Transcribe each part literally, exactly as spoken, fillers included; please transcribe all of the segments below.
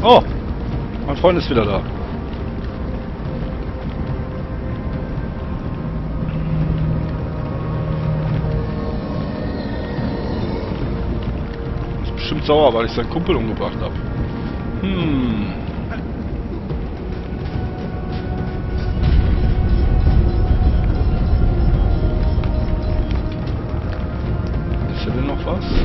Oh! Mein Freund ist wieder da. Ist bestimmt sauer, weil ich seinen Kumpel umgebracht habe. Hm. Ist hier denn noch was?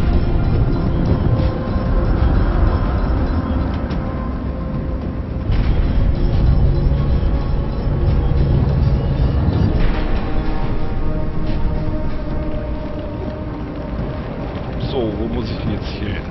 So, wo muss ich denn jetzt hier hin?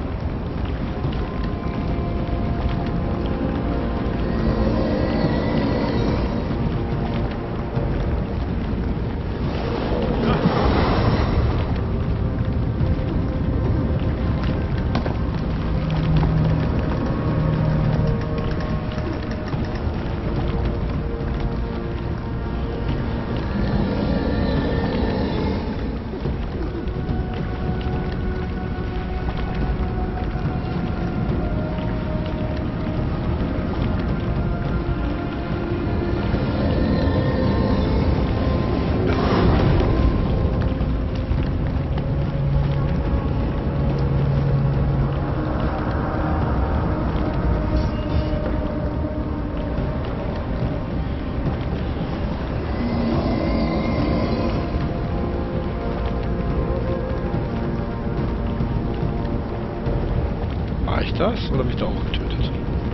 Das? Oder habe ich da auch getötet?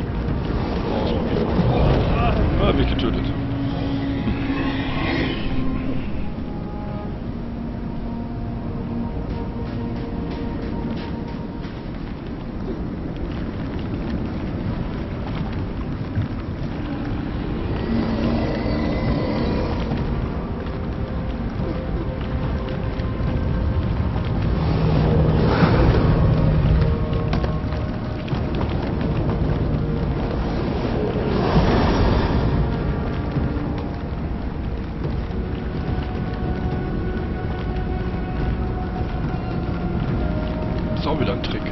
Ah, mich getötet. Ist auch wieder ein Trick.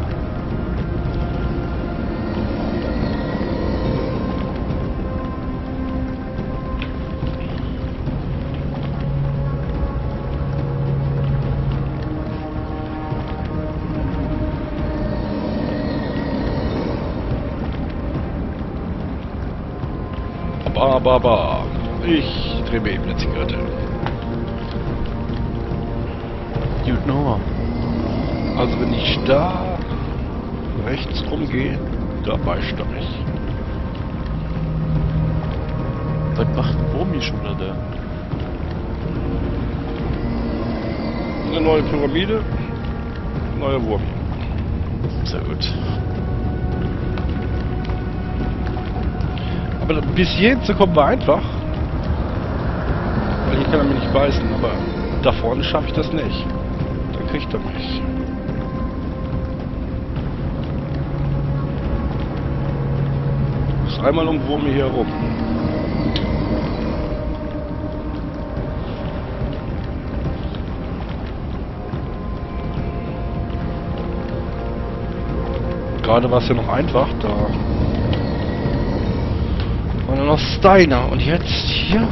Ba, ba, ba. Ich drehe mir eben eine Zigarette. Gut, no. Also wenn ich da rechts rumgehe, da beistamm ich. Was macht Wurmi schon wieder da? Eine neue Pyramide, neuer Wurm. Sehr gut. Aber bis hierhin zu kommen war einfach. Weil hier kann er mich nicht beißen, aber da vorne schaffe ich das nicht. Da kriegt er mich. Ist einmal um Wurmi hier herum. Gerade war es ja noch einfach, da war nur noch Steiner und jetzt hier.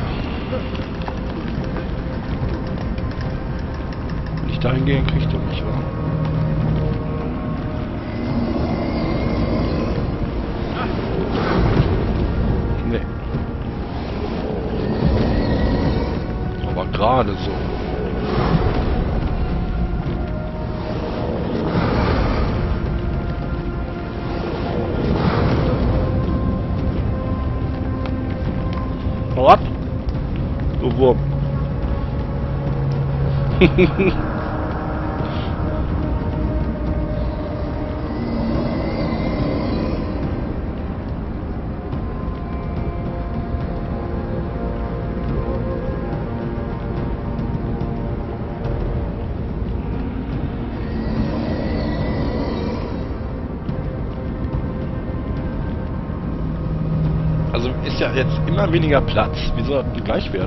Wenn ich dahin gehe, kriegt er mich, wa? Nee. Aber gerade so. What? Du Wurm. Also ist ja jetzt immer weniger Platz. Wie soll das gleich werden?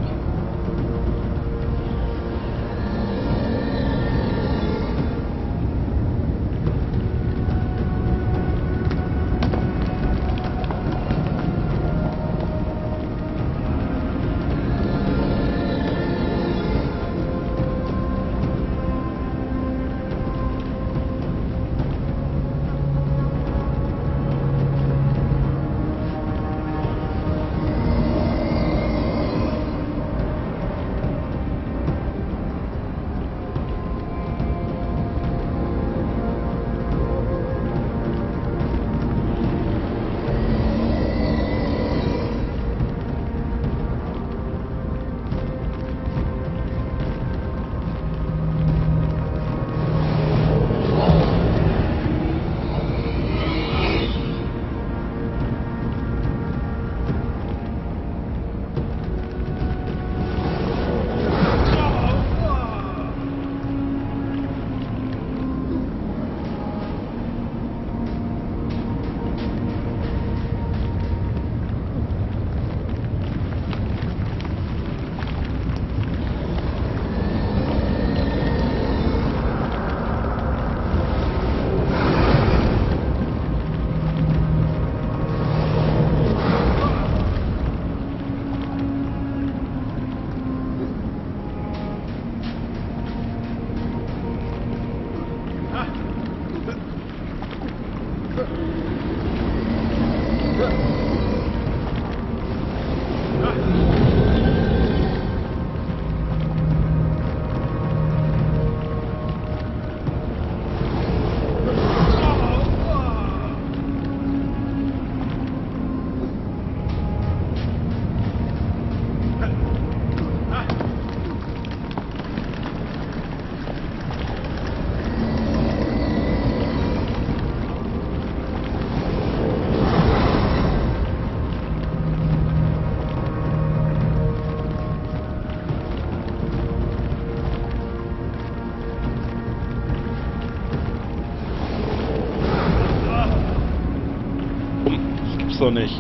gibt's doch nicht.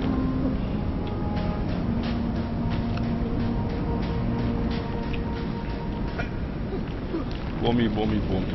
Wummi, wummi, wummi.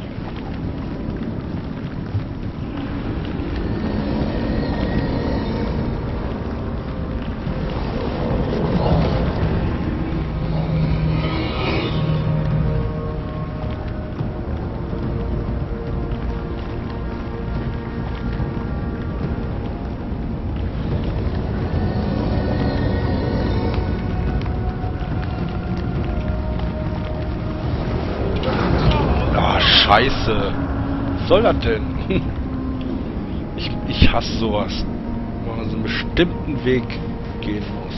Scheiße. Was soll das denn? Ich, ich hasse sowas. Wenn man so einen bestimmten Weg gehen muss.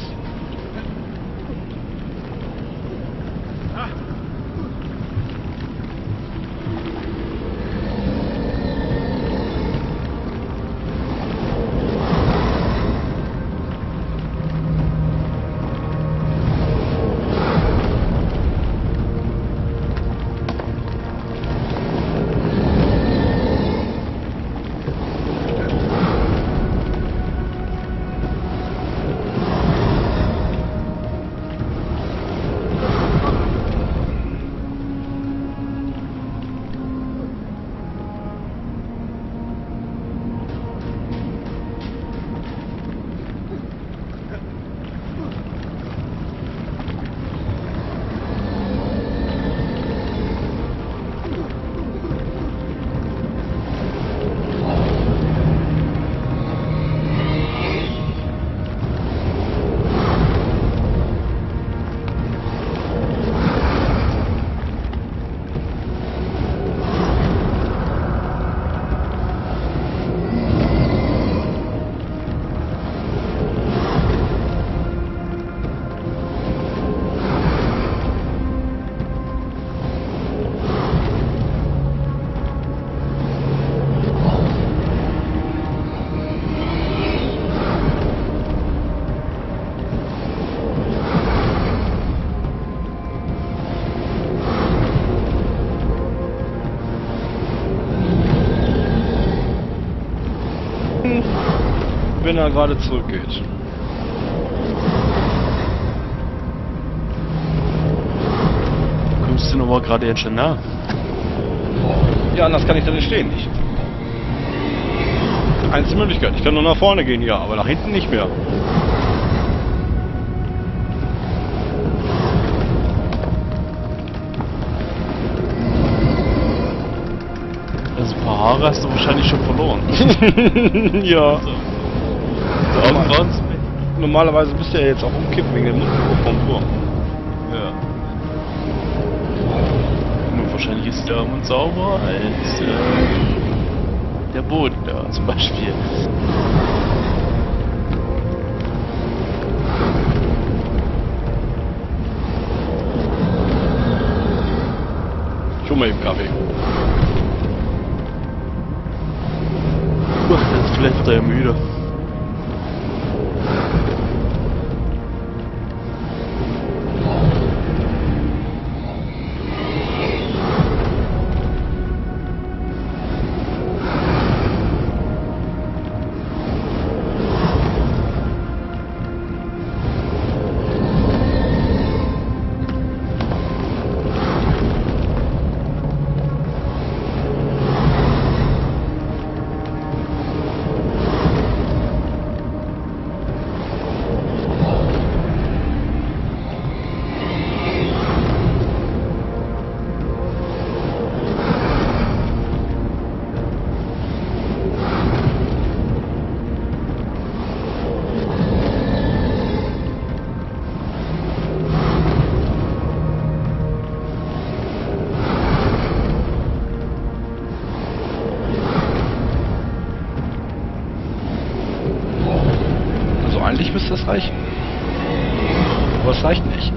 Wenn er gerade zurückgeht. Kommst du nochmal gerade jetzt schon nah? Ja, anders kann ich da nicht stehen. Ich Einzige Möglichkeit. Ich kann nur nach vorne gehen, ja, aber nach hinten nicht mehr. Also ein paar Haare hast du wahrscheinlich schon verloren. Ja. Also, da waren's weg. Normalerweise müsste er jetzt auch umkippen wegen dem Mundgeruch vom Turm. Ja. Nur wahrscheinlich ist der Mund sauberer als äh, der Boden da zum Beispiel. Schon mal eben Kaffee. Jetzt vielleicht wird er ja müde. Eigentlich müsste das reichen. Aber es reicht nicht.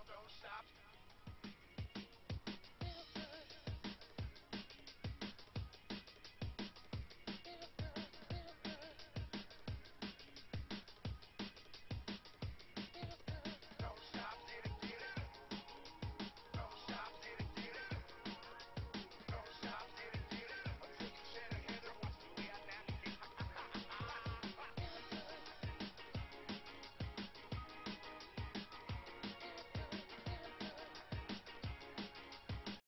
don't stop.